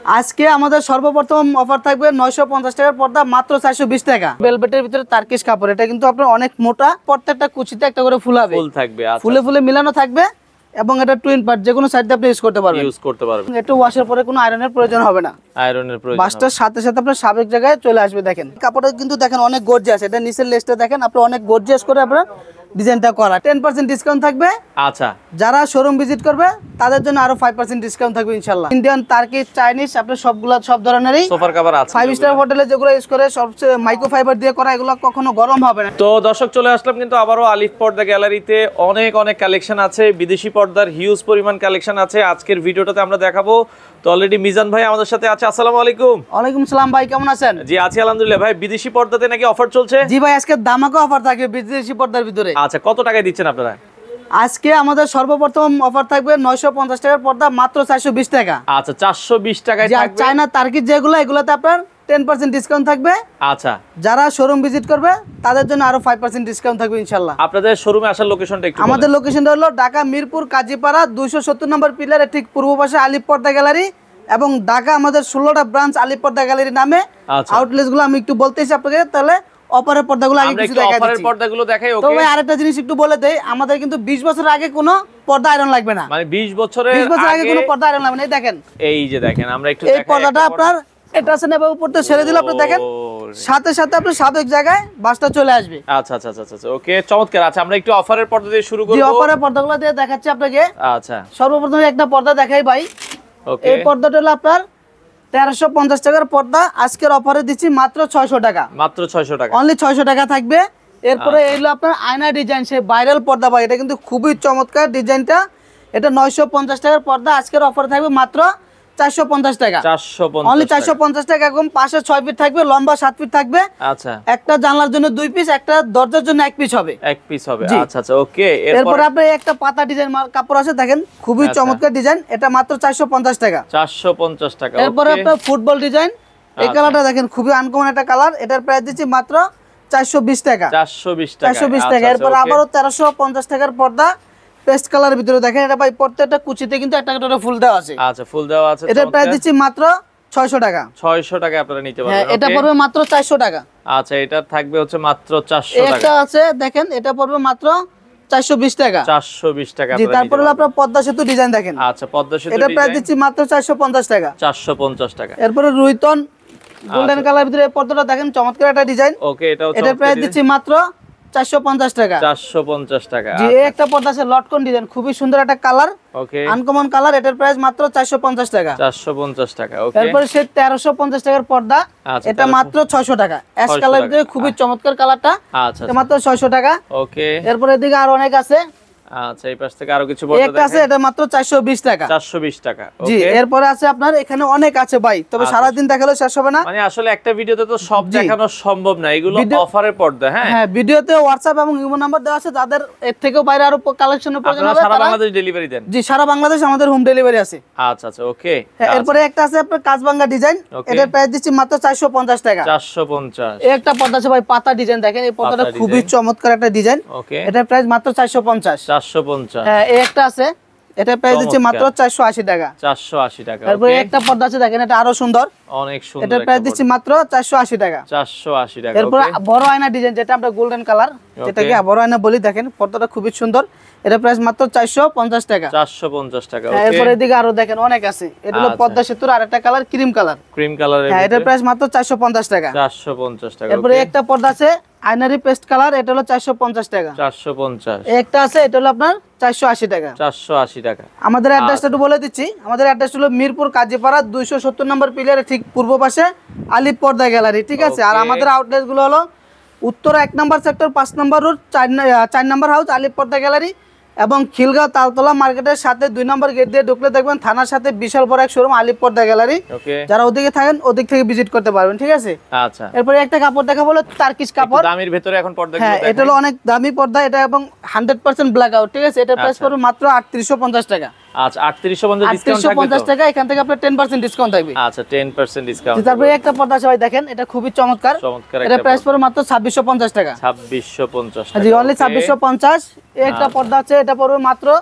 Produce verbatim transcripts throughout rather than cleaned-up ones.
আজকে আমাদের সর্বপ্রথম অফার থাকবে নয়শো পঞ্চাশ টাকার পর্দা মাত্র চারশো বিশ টাকা। ভেলভেটের ভিতরে তার্কিশ কাপড়, এটা কিন্তু আপনার অনেক মোটা, প্রত্যেকটা কুচিতে একটা করে ফুল হবে, ফুল থাকবে, আচ্ছা ফুলে ফুলে মিলানো থাকবে এবং এটা টুইন পার্ট, যে কোনো সাইড দিয়ে আপনি ইউজ করতে পারবেন ইউজ করতে পারবেন। একটু ওয়াশের পরে কোনো আয়রনের প্রয়োজন হবে না, আয়রনের প্রয়োজন বাসটার সাথে সাথে আপনার স্বাভাবিক জায়গায় চলে আসবে। দেখেন কাপড়টা কিন্তু দেখেন অনেক গর্জিয়াস, এটা নিচের লেসটা দেখেন আপনি অনেক গর্জিয়াস করে আপনার ডিজাইনটা করা। টেন পার্সেন্ট ডিসকাউন্ট থাকবে। আচ্ছা, যারা শোরুম ভিজিট করবে তাদের জন্য আরো ফাইভ পার্সেন্ট ডিসকাউন্ট থাকবে ইনশাআল্লাহ। ইন্ডিয়ান, টার্কিশ, চাইনিজ আপনার সবগুলা সব ধরনেরই সোফার কভার আছে। ফাইভ স্টার হোটেলে যেগুলো ইউজ করে সবচেয়ে মাইক্রো ফাইবার দিয়ে করা, এগুলো কখনো গরম হবে না। তো দর্শক চলে আসলাম কিন্তু আবারও আলিফ পর্দা গ্যালারিতে। অনেক অনেক কালেকশন আছে, বিদেশি পর্দার হিউজ পরিমাণ কালেকশন আছে। আজকের ভিডিওটাতে আমরা দেখাবো। তো অলরেডি মিজান ভাই আমাদের সাথে আছে। আসসালামু আলাইকুম। ওয়ালাইকুম সালাম ভাই, কেমন আছেন? জি আছি আলহামদুলিল্লাহ। ভাই বিদেশি পর্দাতে নাকি অফার চলছে? জি ভাই, আজকে দামাকা অফার থাকবে বিদেশি পর্দার ভিতরে। আচ্ছা, কত টাকায় দিচ্ছেন আপনারা? আজকে আমাদের সর্বপ্রথম অফার থাকবে নয়শো পঞ্চাশ টাকার পর্দা মাত্র চারশো বিশ টাকা। আচ্ছা, চারশো বিশ টাকায় থাকবে। চায়না, টার্কিশ যেগুলো, এগুলোতে আপনার টেন পার্সেন্ট ডিসকাউন্ট থাকবে। আচ্ছা, যারা শোরুম ভিজিট করবে তাদের জন্য আরো ফাইভ পার্সেন্ট ডিসকাউন্ট থাকবে ইনশাআল্লাহ। আপনাদের শোরুমে আসার লোকেশনটা একটু আমাদের লোকেশনটা হলো ঢাকা মিরপুর কাজীপাড়া দুইশো সত্তর নম্বর পিলারের ঠিক পূর্ব পাশে আলিফ পর্দা গ্যালারি, এবং ঢাকা আমাদের ষোলোটা ব্রাঞ্চ আলিফ পর্দা গ্যালারি নামে। আউটলেট গুলো আমি একটু বলতেছি আপনাকে, তাহলে অপারের পর্দাগুলো আগে কিছু দেখাই দিচ্ছি। অপারের পর্দাগুলো দেখাই। ওকে, তবে আরেকটা জিনিস একটু বলে দেই, আমাদের কিন্তু বিশ বছর আগে কোনো পর্দা আয়রন লাগবে না। মানে বিশ বছরের বিশ বছর আগে কোনো পর্দা আয়রন লাগবে না। এই দেখেন, এই যে দেখেন, আমরা একটু এই পর্দাটা আপনার এটা আছে না বাবু, পড়তে ছেড়ে দিলে আপনি দেখেন সাথে সাথে আপনার স্বাভাবিক জায়গায় বাসটা চলে আসবে। আচ্ছা আচ্ছা আচ্ছা আচ্ছা, ওকে, চমৎকার। আচ্ছা, আমরা একটু অফারের পর্দা দিয়ে শুরু করব। জি, অফারের পর্দাগুলো দিয়ে দেখাচ্ছি আপনাকে। আচ্ছা, সর্বপ্রথম একটা পর্দা দেখাই ভাই। ওকে, এই পর্দাটা হলো আপনার তেরোশো পঞ্চাশ টাকার পর্দা, আজকের অফারে দিচ্ছি মাত্র ছয়শো টাকা। মাত্র ছয়শো টাকা, অনলি ছয়শো টাকা থাকবে। এরপরে এইগুলো আপনার আয়না ডিজাইন, সেই ভাইরাল পর্দা ভাই, এটা কিন্তু খুবই চমৎকার ডিজাইনটা। এটা নয়শো পঞ্চাশ টাকার পর্দা, আজকের অফারে থাকবে মাত্র চারশো পঞ্চাশ টাকা। চারশো পঞ্চাশ, অনলি চারশো পঞ্চাশ টাকা। একদম পাশে ছয় ফিট থাকবে, লম্বা সাত ফিট থাকবে। আচ্ছা, একটা জানলার জন্য দুই পিস, একটা দরজার জন্য এক পিস হবে। এক পিস হবে। আচ্ছা আচ্ছা, ওকে। এরপর আপনি একটা পাতা ডিজাইন কাপড় আছে দেখেন, খুবই চমৎকার ডিজাইন, এটা মাত্র চারশো পঞ্চাশ টাকা। চারশো পঞ্চাশ টাকা। এরপর আপনার ফুটবল ডিজাইন, এই কালারটা দেখেন খুবই আনকমন একটা কালার, এটার প্রাইস দিচ্ছি মাত্র চারশো বিশ টাকা। চারশো বিশ টাকা, চারশো বিশ টাকা। এরপর আবারও তেরোশো পঞ্চাশ টাকার পর্দা, পেস্ট কালারের ভিতরে দেখেন, এটা ভাই প্রত্যেকটা কুচিতে কিন্তু একটা করে ফুল দেওয়া আছে। আচ্ছা, ফুল দেওয়া আছে। এটার প্রাইস দিচ্ছি মাত্র ছয়শো টাকা। ছয়শো টাকা আপনারা নিতে পারবেন। হ্যাঁ, এটা পড়বে মাত্র চারশো টাকা। আচ্ছা, এটা থাকবে হচ্ছে মাত্র চারশো টাকা। এটা আছে দেখেন, এটা পড়বে মাত্র চারশো বিশ টাকা। চারশো বিশ টাকা। জি, তারপর হলো আপনার পদ্মা সেতু ডিজাইন দেখেন। আচ্ছা, পদ্মা সেতু এটা প্রাইস দিচ্ছি মাত্র চারশো পঞ্চাশ টাকা। চারশো পঞ্চাশ টাকা। এরপরে রুইতন গোল্ডেন কালার ভিতরে পর্দাটা দেখেন, চমৎকার একটা ডিজাইন। ওকে, এটাও এটা প্রাইস দিচ্ছি মাত্র চারশো পঞ্চাশ টাকা। চারশো পঞ্চাশ টাকা। জি, এই একটা পর্দা আছে লটকন ডিজাইন, খুবই সুন্দর একটা কালার, ওকে, আনকমন কালার, এটার প্রাইস মাত্র চারশো পঞ্চাশ টাকা। চারশো পঞ্চাশ টাকা। ওকে, তারপরে সেই তেরোশো পঞ্চাশ টাকার পর্দা, এটা মাত্র ছয়শো টাকা। অ্যাশ কালার ভিতরে খুবই চমৎকার কালারটা, আচ্ছা, এটা মাত্র ছয়শো টাকা। ওকে, এরপর এদিকে আরো অনেক আছে। আচ্ছা, এই পাশ থেকে আরো কিছু পর্দা একটা আছে, এটা মাত্র চারশো বিশ টাকা। চারশো বিশ টাকা। জি, এরপরে আছে আপনার এখানে অনেক আছে ভাই, তবে সারা দিন দেখালেও শেষ হবে না। মানে আসলে একটা ভিডিওতে তো সব দেখানো সম্ভব না, এগুলো অফারের পর্দা। হ্যাঁ হ্যাঁ, ভিডিওতে হোয়াটসঅ্যাপ এবং ইমো নাম্বার দেওয়া আছে, যাদের এর থেকেও বাইরে আরো কালেকশনের প্রয়োজন হবে সারা বাংলাদেশ ডেলিভারি দেন। জি, সারা বাংলাদেশ আমাদের হোম ডেলিভারি আছে। আচ্ছা আচ্ছা, ওকে। হ্যাঁ, এরপরে একটা আছে আপনার কাজবাঙ্গা ডিজাইন, এটার প্রাইস দিচ্ছি মাত্র চারশো পঞ্চাশ টাকা। চারশো পঞ্চাশ। এই একটা পর্দা আছে ভাই, পাতা ডিজাইন দেখেন, এই পর্দাটা খুবই চমৎকার একটা ডিজাইন। ওকে, এটার প্রাইস মাত্র চারশো পঞ্চাশ। চারশো পঞ্চাশ। হ্যাঁ, এই একটা আছে, এটার প্রাইস দিচ্ছি মাত্র চারশো আশি টাকা। চারশো আশি টাকা। তারপরে একটা পর্দা আছে দেখেন, এটা আরো সুন্দর, অনেক সুন্দর, এটার প্রাইস দিচ্ছি মাত্র চারশো আশি টাকা। চারশো আশি টাকা। এরপর বড় আয়না ডিজাইন, যেটা আমরা গোল্ডেন কালার, যেটাকে বড় আয়না বলি, দেখেন পর্দাটা খুবই সুন্দর, এটার প্রাইস মাত্র চারশো পঞ্চাশ টাকা। চারশো পঞ্চাশ টাকা। এরপর এদিকে আরো দেখেন অনেক আছে, এটা হলো পদ্মা সেতুর আরেকটা কালার, ক্রিম কালার। ক্রিম কালারের, হ্যাঁ, এটার প্রাইস মাত্র চারশো পঞ্চাশ টাকা। চারশো পঞ্চাশ টাকা। এরপরে একটা পর্দা আছে আয়নারি পেস্ট কালার, এটা হলো চারশো পঞ্চাশ টাকা। চারশো পঞ্চাশ। একটা আছে, এটা হলো আপনার চারশো আশি টাকা। চারশো আশি টাকা। আমাদের অ্যাড্রেসটা একটু বলে দিচ্ছি, আমাদের অ্যাড্রেস হলো মিরপুর কাজীপাড়া দুইশো সত্তর নম্বর পিলারের ঠিক পূর্ব পাশে আলিফ পর্দা গ্যালারি, ঠিক আছে। আর আমাদের আউটলেট গুলো হলো উত্তর এক নম্বর সেক্টর, পাঁচ নম্বর রোড, চার চার নম্বর হাউস আলিফ পর্দা গ্যালারি, এবং খিলগাঁও তালতলা মার্কেটের সাথে দুই নম্বর গেট দিয়ে ঢুকলে দেখবেন থানার সাথে বিশাল বড় এক শোরুম আলিফ পর্দা গ্যালারি। যারা ওদিকে থাকেন ওদিক থেকে ভিজিট করতে পারবেন, ঠিক আছে। আচ্ছা, এরপরে একটা কাপড় দেখা বলো টার্কিশ কাপড়, দামের ভিতরে এখন পর্দা। হ্যাঁ, এটা হলো অনেক দামি পর্দা, এটা এবং হান্ড্রেড পার্সেন্ট ব্ল্যাক আউট, ঠিক আছে। এটার প্রাইস পড়বে মাত্র আটত্রিশশো পঞ্চাশ টাকা। আচ্ছা, আটত্রিশশো পঞ্চাশ ডিসকাউন্ট থাকবে। পঞ্চাশ টাকা, এখান থেকে আপনার দশ পার্সেন্ট ডিসকাউন্ট থাকবে। আচ্ছা, দশ পার্সেন্ট ডিসকাউন্ট। তারপরে একটা পর্দা আছে ভাই, দেখেন এটা খুবই চমৎকার, চমৎকার। এটা প্রাইস পড়বে মাত্র ছাব্বিশশো পঞ্চাশ টাকা। ছাব্বিশশো পঞ্চাশ টাকা। জি, অনলি ছাব্বিশশো পঞ্চাশ। এই একটা পর্দা আছে, এটা পড়বে মাত্র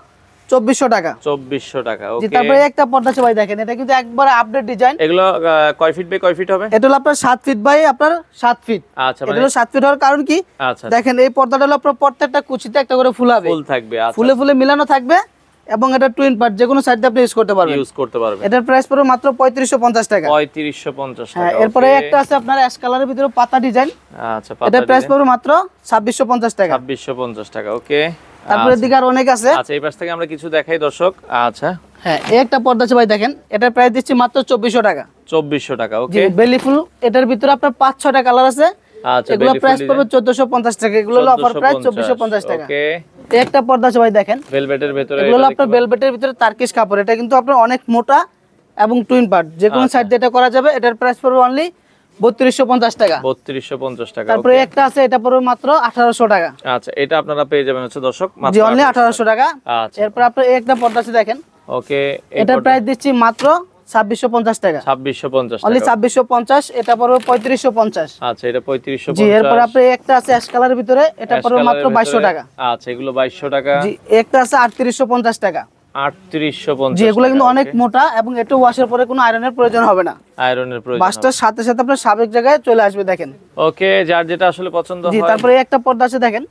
চব্বিশশো টাকা। চব্বিশশো টাকা। জি, ওকে। তারপরে একটা পর্দা আছে ভাই, দেখেন এটা কিন্তু একবারে আপডেট ডিজাইন। এগুলো আহ, কয় ফিট বাই কয় ফিট হবে? এটা হলো আপনার সাত ফিট বাই আপনার সাত ফিট। আচ্ছা, এটা মানে হলো সাত ফিট হওয়ার কারণ কি, আচ্ছা দেখেন এই পর্দাটা হলো আপনার প্রত্যেকটা কুচিতে একটা করে ফুল হবে, ফুল থাকবে। আচ্ছা, ফুলে ফুলে মিলানো থাকবে এবং এটা টুইন পার্ট, যে কোনো সাইড দিয়ে আপনি ইউজ করতে পারবেন। ইউজ করতে পারবেন। এটার প্রাইস পড়বে মাত্র পঁয়ত্রিশশো পঞ্চাশ টাকা। পঁয়ত্রিশশো পঞ্চাশ হ্যাঁ, টাকা। এরপরে ওকে। একটা আছে আপনার অ্যাশ কালারের ভিতরে পাতা ডিজাইন। আচ্ছা, এটার প্রাইস পড়বে মাত্র ছাব্বিশশো পঞ্চাশ টাকা। ছাব্বিশশো পঞ্চাশ টাকা। ওকে। তারপরে দিকে আর অনেক আছে। আচ্ছা, এই পাশ থেকে আমরা কিছু দেখাই দর্শক। আচ্ছা, হ্যাঁ, এই একটা পর্দা আছে ভাই, দেখেন এটার প্রাইস দিচ্ছি মাত্র চব্বিশশো টাকা। চব্বিশশো টাকা। জি, ওকে। বেলি ফুল, এটার ভিতরে আপনার পাঁচ ছয়টা কালার আছে। আচ্ছা, এগুলো প্রাইস পড়বে চোদ্দশো পঞ্চাশ টাকা। এগুলো হলো অফার প্রাইস চব্বিশশো পঞ্চাশ টাকা। ওকে। এই একটা পর্দা আছে ভাই, দেখেন ভেলভেটের ভিতরে। এগুলো হলো আপনার ভেলভেটের ভিতরে তারকিশ কাপড়। এটা কিন্তু আপনার অনেক মোটা এবং টুইন পার্ট, যে কোনো সাইড দিয়ে এটা করা যাবে। এটার প্রাইস পড়বে অনলি বত্রিশশো পঞ্চাশ টাকা। বত্রিশশো পঞ্চাশ টাকা। তারপরে একটা আছে, এটা পড়বে মাত্র আঠারোশো টাকা। আচ্ছা, এটা আপনারা পেয়ে যাবেন হচ্ছে দর্শক মাত্র জি, অনলি আঠারোশো টাকা। আচ্ছা, এরপর আপনার এই একটা পর্দা আছে, দেখেন ওকে। এটার প্রাইস দিচ্ছি মাত্র ছাব্বিশশো পঞ্চাশ টাকা। ছাব্বিশশো পঞ্চাশ অনলি টাকা। ছাব্বিশশো পঞ্চাশ। এটা পড়বে পঁয়ত্রিশশো পঞ্চাশ। আচ্ছা, এটা পঁয়ত্রিশশো জি, এরপর পঞ্চাশ। আপনার একটা আছে অ্যাশ কালারের ভিতরে, এটা পড়বে মাত্র বাইশশো টাকা। আচ্ছা, এগুলো বাইশশো টাকা। জি, একটা আছে আটত্রিশশো পঞ্চাশ টাকা। আটত্রিশশো পঞ্চাশ। জি, এগুলো কিন্তু অনেক মোটা এবং এটা ওয়াশের পরে কোনো আয়রনের প্রয়োজন হবে না। আয়রনের প্রয়োজন। বাসটার সাথে সাথে আপনার স্বাভাবিক জায়গায় চলে আসবে, দেখেন। ওকে, যার যেটা আসলে পছন্দ জি, হয়। তারপরে একটা পর্দা আছে, দেখেন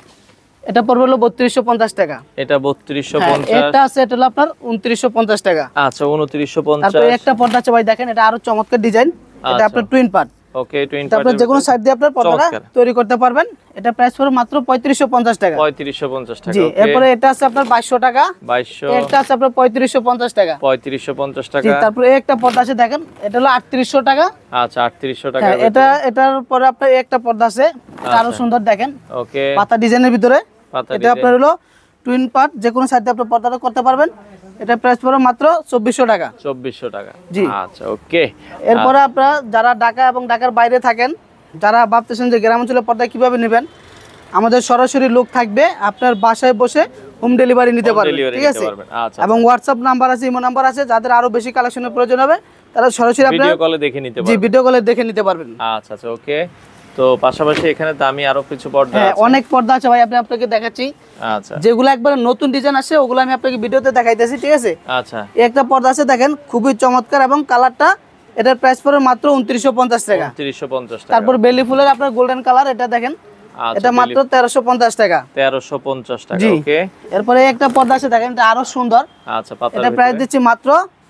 এটা পড়বে হলো বত্রিশশো পঞ্চাশ টাকা। এটা বত্রিশশো হ্যাঁ, পঞ্চাশ। একটা আছে, এটা হলো আপনার উনত্রিশশো পঞ্চাশ টাকা। আচ্ছা, উনত্রিশশো পঞ্চাশ। তারপরে একটা পর্দা আছে ভাই, দেখেন এটা আরো চমৎকার ডিজাইন। এটা আচ্ছা। আপনার টুইন পার্ট। ওকে, টুইন তারপরে যে কোনো সাইড দিয়ে আপনার পর্দাটা চমৎকার। তৈরি করতে পারবেন। এটা প্রাইস পড়বে মাত্র পঁয়ত্রিশশো পঞ্চাশ টাকা। পঁয়ত্রিশশো পঞ্চাশ টাকা। জি, ওকে। এরপরে এটা আছে আপনার বাইশশো টাকা। বাইশশো। একটা আছে আপনার পঁয়ত্রিশশো পঞ্চাশ টাকা। পঁয়ত্রিশশো পঞ্চাশ জি, টাকা। তারপরে একটা পর্দা আছে, দেখেন এটা হলো আটত্রিশশো টাকা। আচ্ছা, আটত্রিশশো টাকা। হ্যাঁ, এটা এটার পরে আপনার একটা পর্দা আছে, এটা আরো আচ্ছা। সুন্দর, দেখেন ওকে। পাতা ডিজাইনের ভিতরে। পাতা এটা আপনার হলো টুইন পার্ট, যে কোনো সাইডে আপনি পর্দাটা করতে পারবেন। এটা প্রাইস পড়বে মাত্র চব্বিশশো টাকা। চব্বিশশো টাকা। জি। আচ্ছা, ওকে। এরপরে আপনারা যারা ঢাকা এবং ঢাকার বাইরে থাকেন, যারা ভাবতেছেন যে গ্রাম অঞ্চলের পর্দা কিভাবে নেবেন, আমাদের সরাসরি লোক থাকবে, আপনার বাসায় বসে হোম ডেলিভারি নিতে পারবেন, delivery ঠিক নিতে আছে। পারবেন। আচ্ছা, এবং হোয়াটসঅ্যাপ নাম্বার আছে, ইমো নাম্বার আছে, যাদের আরো বেশি কালেকশনের প্রয়োজন হবে তারা সরাসরি আপনার ভিডিও কলে দেখে নিতে জি পারবেন। ভিডিও কলে দেখে নিতে পারবেন। আচ্ছা, আচ্ছা, ওকে। তো পাশাপাশি এখানে দামি আরো কিছু পর্দা হ্যাঁ, আছে। অনেক পর্দা আছে ভাই, আপনি আপনাকে দেখাচ্ছি। আচ্ছা, যেগুলো একবার নতুন ডিজাইন আসে ওগুলো আমি আপনাকে ভিডিওতে দেখাইতেছি, ঠিক আছে। আচ্ছা, এই একটা পর্দা আছে, দেখেন খুবই চমৎকার এবং কালারটা, এটার প্রাইস পড়বে মাত্র উনত্রিশশো পঞ্চাশ টাকা। উনত্রিশশো পঞ্চাশ টাকা। তারপর বেলি ফুলের আপনার গোল্ডেন কালার, এটা দেখেন আচ্ছা, এটা মাত্র তেরোশো পঞ্চাশ টাকা। তেরোশো পঞ্চাশ টাকা। জি। ওকে। এরপরে একটা পর্দা আছে, দেখেন এটা আরো সুন্দর। আচ্ছা, পাতা এটা প্রাইস দিচ্ছি মাত্র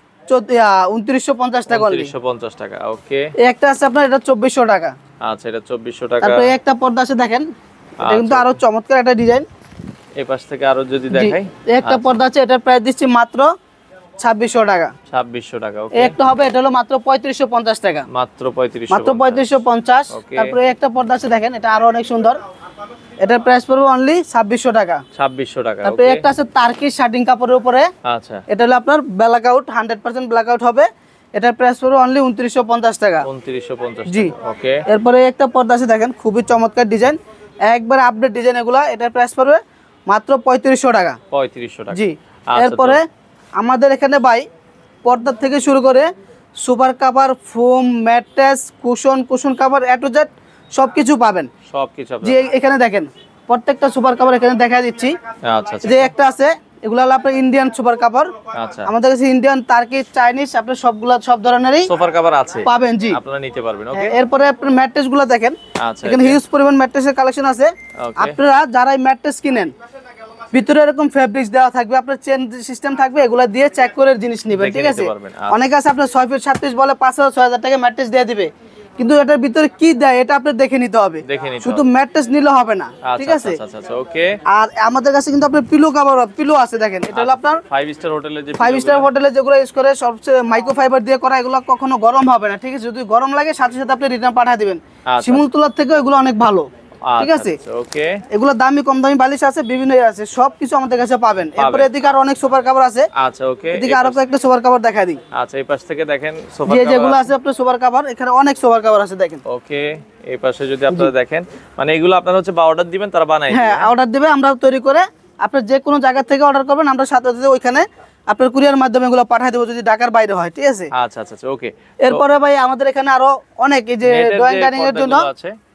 উনত্রিশশো পঞ্চাশ টাকা। উনত্রিশশো পঞ্চাশ টাকা। ওকে। এই একটা আছে আপনার, এটা চব্বিশশো টাকা। আচ্ছা, এটা চব্বিশশো টাকা। তারপরে এই একটা পর্দা আছে, দেখেন এটা কিন্তু আরো চমৎকার একটা ডিজাইন। এই পাশ থেকে আরো যদি দেখাই। এই একটা পর্দা আছে, এটার প্রাইস দিচ্ছি মাত্র ছাব্বিশশো টাকা। ছাব্বিশশো টাকা। ওকে। এই একটা হবে, এটা হলো মাত্র পঁয়ত্রিশশো পঞ্চাশ টাকা। মাত্র পঁয়ত্রিশশো। মাত্র পঁয়ত্রিশশো পঞ্চাশ। ওকে। তারপরে এই একটা পর্দা আছে, দেখেন এটা আরো অনেক সুন্দর। এটার প্রাইস পড়বে অনলি ছাব্বিশশো টাকা। ছাব্বিশশো টাকা। তারপরে ওকে। একটা আছে তার্কিশ শার্টিং কাপড়ের উপরে। আচ্ছা, এটা হলো আপনার blackout, hundred percent blackout হবে। এটার প্রাইস পড়বে অনলি উনত্রিশশো পঞ্চাশ টাকা। উনত্রিশশো পঞ্চাশ। জি। ওকে। এরপরে একটা পর্দা আছে, দেখেন খুবই চমৎকার ডিজাইন, একবার আপডেট ডিজাইন এগুলা। এটার প্রাইস পড়বে মাত্র পঁয়ত্রিশশো টাকা। পঁয়ত্রিশশো টাকা। জি। আচ্ছা, এরপরে আমাদের এখানে ভাই পর্দার থেকে শুরু করে super cover, foam, mattress, cushion, cushion cover, A to Z সবকিছু পাবেন। সবকিছু জি, এখানে দেখেন প্রত্যেকটা সুপার কাভার এখানে দেখা দিচ্ছি। আচ্ছা, আচ্ছা, যে একটা আছে, এগুলো হলো আপনার ইন্ডিয়ান সুপার কাভার। আচ্ছা। আমাদের কাছে ইন্ডিয়ান, তার্কিশ, চাইনিজ, আপনার সবগুলা সব ধরনেরই সোফার কভার আছে, পাবেন। জি, আপনারা নিতে পারবেন। ওকে। হ্যাঁ, এরপরে আপনার ম্যাট্রেস গুলো দেখেন, আচ্ছা, এখানে হিউজ পরিমাণ ম্যাট্রেসের কালেকশন আছে। ওকে। আপনারা যারা এই ম্যাট্রেস কিনেন, ভিতরে এরকম ফেব্রিক্স দেওয়া থাকবে, আপনার চেন সিস্টেম থাকবে, এগুলো দিয়ে চেক করে জিনিস নেবেন, দেখে ঠিক নিতে আছে। পারবেন। আচ্ছা। অনেকে আছে আপনার ছয় ফিট সাত পিস বলে পাঁচ হাজার ছয় হাজার টাকা ম্যাট্রেস দিয়ে দিবে, কিন্তু এটার ভিতরে কি দেয় এটা আপনি দেখে নিতে হবে। দেখে নিতে শুধু হবে। ম্যাট্রেস নিলে হবে না, ঠিক আচ্ছা, আছে। আচ্ছা, আচ্ছা, ওকে। আর আমাদের কাছে কিন্তু আপনার পিলো কাভার, পিলো আছে, দেখেন এটা হলো আপনার ফাইভ স্টার হোটেলে যে ফাইভ স্টার হোটেলে যেগুলো ইউজ করে সবচেয়ে মাইক্রো ফাইবার দিয়ে করা, এগুলো কখনো গরম হবে না, ঠিক আছে। যদি গরম লাগে সাথে সাথে আপনি রিটার্ন পাঠিয়ে দিবেন। আচ্ছা। শিমুল তুলার থেকে এগুলো অনেক ভালো, ঠিক আছে। ওকে। এগুলো দামি কম দামি বালিশ আছে, বিভিন্ন ইয়ে আছে, সবকিছু আমাদের কাছে পাবেন। এরপরে এদিকে আর অনেক সুপার কভার আছে। আচ্ছা, ওকে। এদিকে আরো কয়েকটা সুপার কভার দেখা দিই। আচ্ছা, এই পাশ থেকে দেখেন সোফা যে কভার যেগুলো আছে আপনার সুপার কভার, এখানে অনেক সুপার কভার আছে, দেখেন। ওকে। এই পাশে যদি আপনারা দেখেন, মানে এগুলো আপনারা হচ্ছে বা অর্ডার দিবেন, তারা বানায় হ্যাঁ, দিবে। অর্ডার দিবে, আমরা তৈরি করে আপনার যে কোনো জায়গা থেকে অর্ডার করবেন, আমরা সাথে সাথে ওইখানে আপনার কুরিয়ার মাধ্যমে এগুলো পাঠিয়ে দেবো, যদি ঢাকার বাইরে হয়, ঠিক আছে। আচ্ছা, আচ্ছা, ওকে। এরপরে ভাই আমাদের এখানে আরো অনেক, এই যে ড্রয়িং ডাইনিং এর জন্য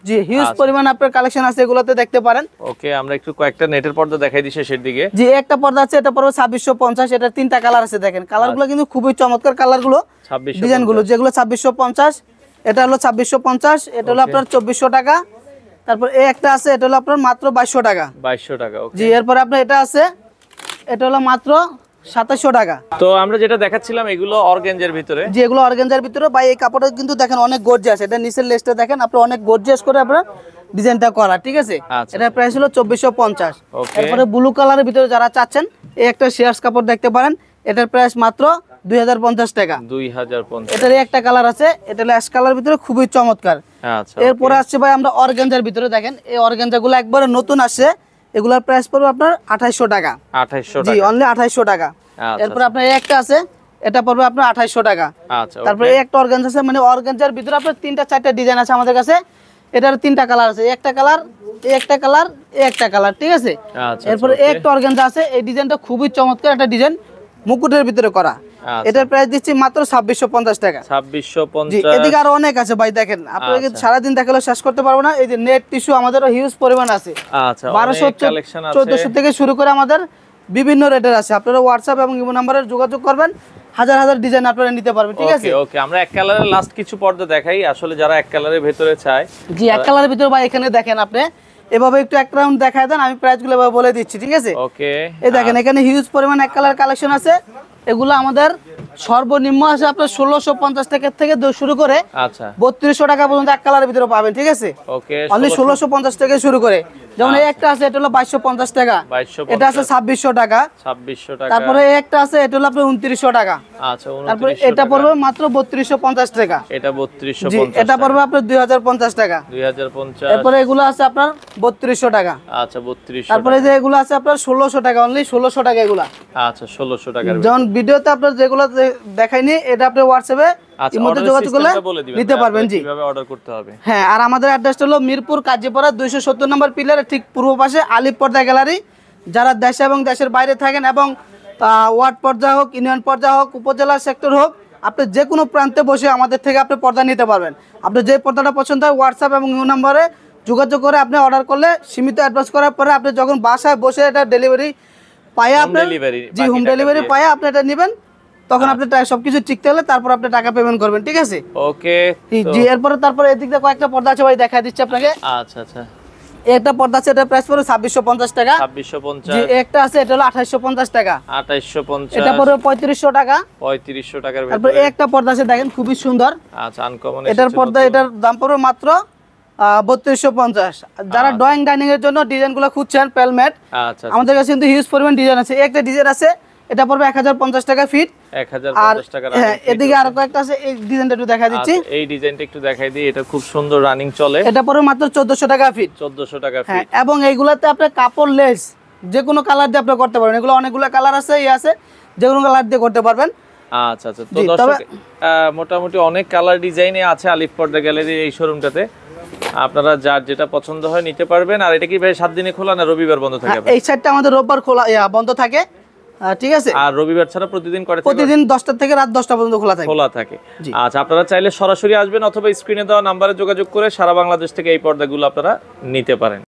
জি হিউজ পরিমাণ আপনার কালেকশন আছে, এগুলোতে দেখতে পারেন। ওকে, আমরা একটু কয়েকটা নেটের পর্দা দেখাই দিই শেষের দিকে। জি একটা পর্দা আছে, এটা পড়বে ছাব্বিশশো পঞ্চাশ। এটা তিনটা কালার আছে, দেখেন কালারগুলো কিন্তু খুবই চমৎকার কালারগুলো, ডিজাইনগুলো যেগুলো ছাব্বিশশো পঞ্চাশ। এটা হলো ছাব্বিশশো পঞ্চাশ, এটা হলো আপনার চব্বিশশো টাকা। তারপর এই একটা আছে, এটা হলো আপনার মাত্র বাইশশো টাকা। বাইশশো টাকা, ওকে। জি এরপর আপনার এটা আছে, এটা হলো মাত্র সাতাশশো টাকা। তো আমরা যেটা দেখাচ্ছিলাম এগুলো অর্গানজার ভিতরে। জি এগুলো অর্গানজার ভিতরে ভাই, এই কাপড়টা কিন্তু দেখেন অনেক গর্জিয়াস। এটা নিচের লেসটা দেখেন আপনি অনেক গর্জিয়াস করে আপনার ডিজাইনটা করা, ঠিক আছে। এটার প্রাইস হলো চব্বিশশো পঞ্চাশ। এরপরে ব্লু কালারের ভিতরে যারা চাচ্ছেন এই একটা শেয়ার্স কাপড় দেখতে পারেন, এটার প্রাইস মাত্র দুই হাজার পঞ্চাশ টাকা। দুই হাজার পঞ্চাশ। এটার একটা কালার আছে, এটা হলো অ্যাশ কালার ভিতরে, খুবই চমৎকার। আচ্ছা, এরপরে আসছে ভাই আমরা অর্গানজার ভিতরে, দেখেন এই অর্গানজাগুলো একবারে নতুন আসছে, এগুলোর প্রাইস পড়বে আপনার আঠাইশশো টাকা। আঠাইশশো জি টাকা, অনলি আঠাইশশো টাকা। এরপর আপনার এই একটা আছে, এটা পড়বে আপনার আঠাইশশো টাকা। আচ্ছা, তারপরে এই একটা অর্গানজা আছে, মানে অর্গানজার ভিতরে আপনার তিনটা চারটা ডিজাইন আছে আমাদের কাছে। এটার তিনটা কালার আছে, একটা কালার, এই একটা কালার, এই একটা কালার, ঠিক আছে। আচ্ছা, এরপরে এই একটা অর্গানজা আছে, এই ডিজাইনটা খুবই চমৎকার একটা ডিজাইন, মুকুটের ভিতরে করা। এটার প্রাইস দিচ্ছি মাত্র ছাব্বিশশো পঞ্চাশ টাকা। ছাব্বিশশো জি পঞ্চাশ। এদিকে আরো অনেক আছে ভাই, দেখেন আপনাকে সারাদিন দেখালে শেষ করতে পারবো না। এই যে নেট টিস্যু আমাদের হিউজ পরিমাণ আছে, আচ্ছা, বারোশো চোদ্দশো থেকে শুরু করে আমাদের বিভিন্ন রেটের আছে। আপনারা হোয়াটসঅ্যাপ এবং ইমো নাম্বারে যোগাযোগ করবেন, হাজার হাজার ডিজাইন আপনারা নিতে পারবেন, ঠিক আছে। ওকে ওকে, আমরা এক কালারের লাস্ট কিছু পর্দা দেখাই, আসলে যারা এক কালারের ভিতরে চায়। জি এক কালারের ভিতরে ভাই এখানে দেখেন আপনি এভাবে একটু এক রাউন্ড দেখায় দেন, আমি প্রাইসগুলো এভাবে বলে দিচ্ছি, ঠিক আছে। ওকে, এই দেখেন এখানে হিউজ পরিমাণ এক কালার কালেকশন আছে, এগুলো আমাদের সর্বনিম্ন আছে আপনার ষোলোশো পঞ্চাশ টাকা থেকে শুরু করে আচ্ছা বত্রিশশো টাকা পর্যন্ত এক কালারের ভিতরে পাবেন, ঠিক আছে। ওকে, অনলি ষোলোশো পঞ্চাশ থেকে শুরু করে, যেমন এই একটা আছে, এটা হলো বাইশশো পঞ্চাশ টাকা, এটা আছে ছাব্বিশশো টাকা, ছাব্বিশশো টাকা। তারপরে এই একটা আছে, এটা হলো আপনার উনত্রিশশো টাকা। আচ্ছা, তারপরে এটা পড়বে মাত্র বত্রিশশো পঞ্চাশ টাকা। এটা বত্রিশশো জি পঞ্চাশ। এটা পড়বে আপনার দুই হাজার পঞ্চাশ টাকা। দুই হাজার পঞ্চাশ। তারপরে এগুলো আছে আপনার বত্রিশশো টাকা। আচ্ছা, বত্রিশশো। তারপরে যে এগুলো আছে আপনার ষোলোশো টাকা, অনলি ষোলোশো টাকা এগুলা। আচ্ছা, ষোলোশো টাকার। যেমন ভিডিওতে আপনার যেগুলো দেখাইনি, এটা আপনি হোয়াটসঅ্যাপে ইমোতে যোগাযোগ করলে নিতে পারবেন। জি কিভাবে অর্ডার করতে হবে। হ্যাঁ, আর আমাদের অ্যাড্রেসটা হলো মিরপুর কাজীপাড়া দুইশো সত্তর নম্বর পিলারের ঠিক পূর্ব পাশে আলিফ পর্দা গ্যালারি। যারা দেশে এবং দেশের বাইরে থাকেন এবং ওয়ার্ড পর্যায়ে হোক, ইউনিয়ন পর্যায়ে হোক, উপজেলা সেক্টর হোক, আপনি যে কোনো প্রান্তে বসে আমাদের থেকে আপনি পর্দা নিতে পারবেন। আপনি যে পর্দাটা পছন্দ হয় হোয়াটসঅ্যাপ এবং ইউ নম্বরে যোগাযোগ করে আপনি অর্ডার করলে সীমিত অ্যাডভান্স করার পরে আপনি যখন বাসায় বসে এটা ডেলিভারি পায়ে আপনি জি হোম ডেলিভারি পায়ে আপনি এটা নেবেন, তখন আপনি সবকিছু ঠিক থাকলে তারপর আপনি টাকা পেমেন্ট করবেন, ঠিক আছে। ওকে জি এরপরে তারপরে এদিক দিয়ে কয়েকটা পর্দা আছে ভাই, দেখা দিচ্ছি আপনাকে। আচ্ছা আচ্ছা, একটা পর্দা আছে, এটা প্রাইস পড়বে ছাব্বিশশো পঞ্চাশ টাকা। ছাব্বিশশো পঞ্চাশ। জি একটা আছে, এটা হলো আঠাইশশো পঞ্চাশ টাকা। আঠাইশশো পঞ্চাশ। এটা পড়বে পঁয়ত্রিশশো টাকা। পঁয়ত্রিশশো টাকার ভিতরে। তারপর একটা পর্দা আছে, দেখেন খুবই সুন্দর। আচ্ছা, আনকমন। এটার পর্দা, এটার দাম পড়বে মাত্র বত্রিশশো পঞ্চাশ। যারা ড্রয়িং ডাইনিং এর জন্য ডিজাইনগুলো খুঁজছেন পেলমেট, আচ্ছা আমাদের কাছে কিন্তু হিউজ পরিমাণ ডিজাইন আছে। একটা ডিজাইন আছে, এটা পড়বে এক হাজার পঞ্চাশ টাকা ফিট। এক হাজার পঞ্চাশ টাকা। হ্যাঁ, এদিকে আরো কয়েকটা আছে, এই ডিজাইনটা একটু দেখা দিচ্ছি। এই ডিজাইনটা একটু দেখাই দিই, এটা খুব সুন্দর রানিং চলে। এটা পড়বে মাত্র চোদ্দশো টাকা ফিট। চোদ্দশো টাকা হ্যাঁ, ফিট। এবং এইগুলাতে আপনি কাপড় লেস যে কোনো কালার দিয়ে আপনি করতে পারবেন। এগুলো অনেকগুলো কালার আছে, এই আছে, যে কোনো কালার দিয়ে করতে পারবেন। আচ্ছা আচ্ছা, তো দর্শক মোটামুটি অনেক কালার ডিজাইনে আছে আলিফ পর্দা গ্যালারির এই শোরুমটাতে। আপনারা যার যেটা পছন্দ হয় নিতে পারবেন। আর এটা কি ভাই সাত দিনে খোলা না রবিবার বন্ধ থাকে? এই সাইডটা আমাদের রোববার খোলা বন্ধ থাকে, ঠিক আছে। আর রবিবার ছাড়া প্রতিদিন করে থাকে? প্রতিদিন দশটা থেকে রাত দশটা পর্যন্ত খোলা থাকে। খোলা থাকে। আচ্ছা, আপনারা চাইলে সরাসরি আসবেন অথবা স্ক্রিনে দেওয়া নম্বরে যোগাযোগ করে সারা বাংলাদেশ থেকে এই পর্দাগুলো আপনারা নিতে পারেন।